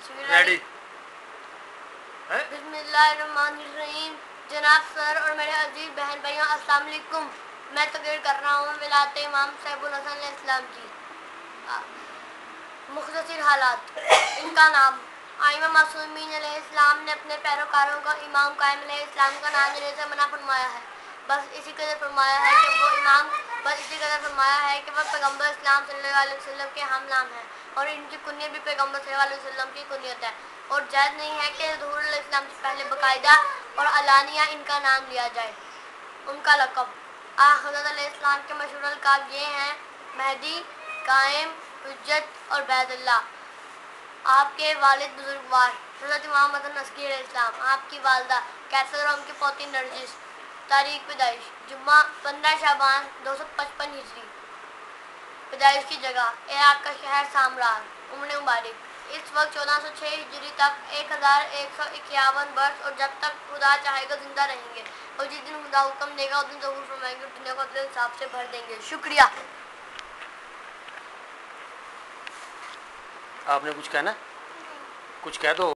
Ready. बिस्मिल्लाहिर्रहमानिर्रहीम। जनाब sir और मेरे अजीज बहन भाइयों, अस्सलाम वालेकुम। मैं तकरीर कर रहा हूँ विलायत इमाम सैफुल हसन अलैहिस्सलाम की। मुख्तसर हालात। इनका नाम आइमा मासूमीन अलैहिस्सलाम ने अपने पैरोकारों को इमाम कायम अलैहिस्सलाम का नाम देने से मना फरमाया है। बस इसी कदर फरमाया है कि वह पैगम्बर इस्लाम सल्लल्लाहु अलैहि वसल्लम के हम नाम है और इनकी कुनियत भी पैगम्बर सल्लल्लाहु अलैहि वसल्लम की कुनियत है और जायज़ नहीं है कि ज़ुहूर अलैहिस्सलाम से पहले बाकायदा और अलानिया इनका नाम लिया जाए। उनका लक़ब हज़रत अलैहिस्सलाम के मशहूर अलक़ाब ये हैं: महदी, कायम, हुज्जत और बैदुल्लाह। आपके वालिद बुजुर्गवार हज़रत इमाम हसन अस्की अलैहिस्सलाम, आपकी वालदा कैसर और उनकी पोती नरजिस। तारीख पैदाइश जुम्मा 15 शाबान 255 हिजरी। पैदाइश की जगह इराक़ का शहर सामरार। उम्र मुबारक इस वक्त 1406 हिजरी तक 1151 वर्ष और जब तक खुदा चाहेगा जिंदा रहेंगे और जिस दिन खुदा हुक्म देगा उस दिन ज़हूर फरमाएंगे और दुनिया को अपने हिसाब से भर देंगे। शुक्रिया। आपने कुछ कहना? कुछ कह दो।